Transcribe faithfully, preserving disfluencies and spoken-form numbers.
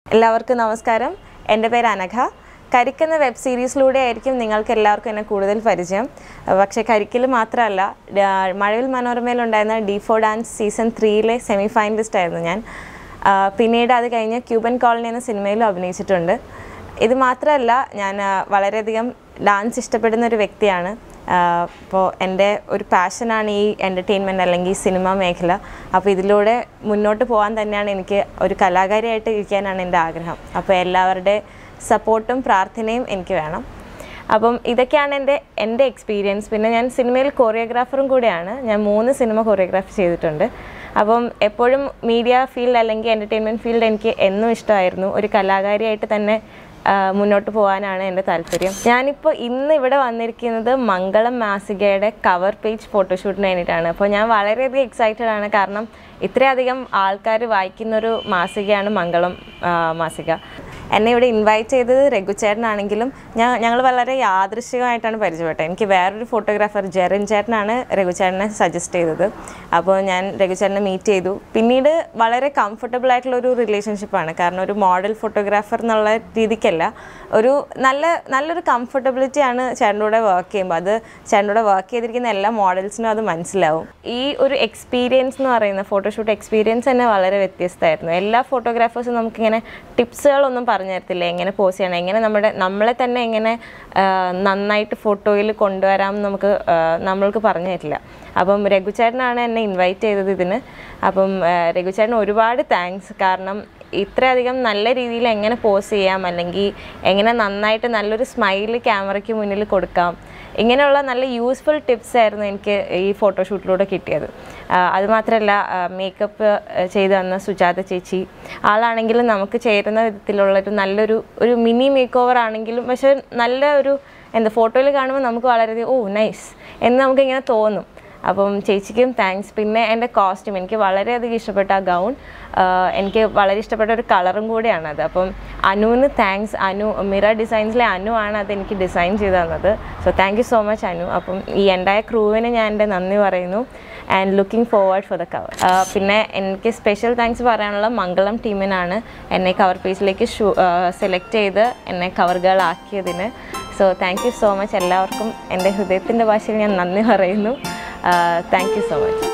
എല്ലാവർക്കും നമസ്കാരം. എൻ്റെ പേര് അനഘ. കരിക്ക് എന്ന വെബ് സീരീസിലൂടെ ആയിരിക്കും നിങ്ങൾക്ക് എല്ലാവർക്കും എന്നെ കൂടുതൽ പരിചയം. പക്ഷേ കരിക്കിൽ മാത്രമല്ല, മഴവിൽ മനോരമയിലുണ്ടായിരുന്ന ഡി ഫോർ ഡാൻസ് സീസൺ ത്രീയിലെ സെമി ഫൈനലിസ്റ്റ് ആയിരുന്നു ഞാൻ. പിന്നീട് അത് കഴിഞ്ഞ് ക്യൂബൻ കോളനി എന്ന സിനിമയിലും അഭിനയിച്ചിട്ടുണ്ട്. ഇത് മാത്രമല്ല, ഞാൻ വളരെയധികം ഡാൻസ് ഇഷ്ടപ്പെടുന്ന ഒരു വ്യക്തിയാണ്. അപ്പോൾ എൻ്റെ ഒരു പാഷനാണ് ഈ എൻ്റർടൈൻമെൻറ്റ് അല്ലെങ്കിൽ സിനിമ മേഖല. അപ്പോൾ ഇതിലൂടെ മുന്നോട്ട് പോകാൻ തന്നെയാണ് എനിക്ക് ഒരു കലാകാരിയായിട്ട് ഇരിക്കാനാണ് എൻ്റെ ആഗ്രഹം. അപ്പോൾ എല്ലാവരുടെ സപ്പോർട്ടും പ്രാർത്ഥനയും എനിക്ക് വേണം. അപ്പം ഇതൊക്കെയാണ് എൻ്റെ എൻ്റെ എക്സ്പീരിയൻസ്. പിന്നെ ഞാൻ സിനിമയിൽ കൊറിയോഗ്രാഫറും കൂടെയാണ്. ഞാൻ മൂന്ന് സിനിമ കൊറിയോഗ്രാഫ് ചെയ്തിട്ടുണ്ട്. അപ്പം എപ്പോഴും മീഡിയ ഫീൽഡ് അല്ലെങ്കിൽ എൻ്റർടൈൻമെൻറ്റ് ഫീൽഡ് എനിക്ക് എന്നും ഇഷ്ടമായിരുന്നു. ഒരു കലാകാരിയായിട്ട് തന്നെ മുന്നോട്ട് പോകാനാണ് എൻ്റെ താല്പര്യം. ഞാനിപ്പോൾ ഇന്ന് ഇവിടെ വന്നിരിക്കുന്നത് മംഗളം മാസികയുടെ കവർ പേജ് ഫോട്ടോഷൂട്ടിന് വേണ്ടിയിട്ടാണ്. അപ്പോൾ ഞാൻ വളരെയധികം എക്സൈറ്റഡ് ആണ്. കാരണം ഇത്രയധികം ആൾക്കാർ വായിക്കുന്നൊരു മാസികയാണ് മംഗളം മാസിക. എന്നെ ഇവിടെ ഇൻവൈറ്റ് ചെയ്തത് രഘു ചേട്ടനാണെങ്കിലും ഞാൻ ഞങ്ങൾ വളരെ യാദൃശ്ചികമായിട്ടാണ് പരിചയപ്പെട്ടത്. എനിക്ക് വേറൊരു ഫോട്ടോഗ്രാഫർ ജെറിൻ ചേട്ടനാണ് രഘു ചേട്ടനെ സജസ്റ്റ് ചെയ്തത്. അപ്പോൾ ഞാൻ രഘു ചേട്ടനെ മീറ്റ് ചെയ്തു. പിന്നീട് വളരെ കംഫർട്ടബിൾ ആയിട്ടുള്ളൊരു റിലേഷൻഷിപ്പാണ്. കാരണം ഒരു മോഡൽ ഫോട്ടോഗ്രാഫർ എന്നുള്ള രീതിക്കല്ല, ഒരു നല്ല നല്ലൊരു കംഫർട്ടബിലിറ്റിയാണ് ചേട്ടൻ്റെ കൂടെ വർക്ക് ചെയ്യുമ്പോൾ. അത് ചേട്ടൻ്റെ കൂടെ വർക്ക് ചെയ്തിരിക്കുന്ന എല്ലാ മോഡൽസിനും അത് മനസ്സിലാവും. ഈ ഒരു എക്സ്പീരിയൻസ് എന്ന് പറയുന്ന ഫോട്ടോഷൂട്ട് എക്സ്പീരിയൻസ് തന്നെ വളരെ വ്യത്യസ്തമായിരുന്നു. എല്ലാ ഫോട്ടോഗ്രാഫേഴ്സും നമുക്കിങ്ങനെ ടിപ്സുകളൊന്നും പറഞ്ഞു തരത്തില്ല, എങ്ങനെ പോസ് ചെയ്യണം, എങ്ങനെ നമ്മുടെ നമ്മളെ തന്നെ എങ്ങനെ നന്നായിട്ട് ഫോട്ടോയിൽ കൊണ്ടുവരാം നമുക്ക് നമ്മൾക്ക് പറഞ്ഞു തരില്ല. അപ്പം രഘുചേട്ടനാണ് എന്നെ ഇൻവൈറ്റ് ചെയ്തത് ഇതിന്. അപ്പം രഘുചേട്ടന് ഒരുപാട് താങ്ക്സ്. കാരണം ഇത്രയധികം നല്ല രീതിയിൽ എങ്ങനെ പോസ് ചെയ്യാം, അല്ലെങ്കിൽ എങ്ങനെ നന്നായിട്ട് നല്ലൊരു സ്മൈൽ ക്യാമറയ്ക്ക് മുന്നിൽ കൊടുക്കാം, ഇങ്ങനെയുള്ള നല്ല യൂസ്ഫുൾ ടിപ്സ് ആയിരുന്നു എനിക്ക് ഈ ഫോട്ടോഷൂട്ടിലൂടെ കിട്ടിയത്. അതുമാത്രമല്ല, മേക്കപ്പ് ചെയ്ത് തന്ന സുജാത ചേച്ചി, ആളാണെങ്കിലും നമുക്ക് ചേരുന്ന വിധത്തിലുള്ളൊരു നല്ലൊരു ഒരു മിനി മേക്ക് ഓവർ ആണെങ്കിലും, പക്ഷെ നല്ല ഒരു എന്താ ഫോട്ടോയിൽ കാണുമ്പോൾ നമുക്ക് വളരെയധികം ഓ നൈസ് എന്ന് നമുക്കിങ്ങനെ തോന്നും. അപ്പം ചേച്ചിക്കും താങ്ക്സ്. പിന്നെ എൻ്റെ കോസ്റ്റ്യൂം എനിക്ക് വളരെയധികം ഇഷ്ടപ്പെട്ട ആ ഗൗൺ, എനിക്ക് വളരെ ഇഷ്ടപ്പെട്ട ഒരു കളറും കൂടിയാണത്. അപ്പം അനുവിന് താങ്ക്സ്. അനു മിറ ഡിസൈൻസിലെ അനു ആണ് അതെനിക്ക് ഡിസൈൻ ചെയ്ത് തന്നത്. So thank you so much Anu. അപ്പം ഈ എൻ്റെ ക്രൂവിന് ഞാൻ എൻ്റെ നന്ദി പറയുന്നു. And looking forward for the cover. പിന്നെ എനിക്ക് സ്പെഷ്യൽ താങ്ക്സ് പറയാനുള്ള മംഗളം ടീമിനാണ് എന്നെ കവർ പേജിലേക്ക് ഷൂ സെലക്ട് ചെയ്ത് എന്നെ കവർ ഗേൾ ആക്കിയതിന്. So thank you so much എല്ലാവർക്കും. എൻ്റെ ഹൃദയത്തിൻ്റെ ഭാഷയിൽ ഞാൻ നന്ദി പറയുന്നു. Uh, thank you so much.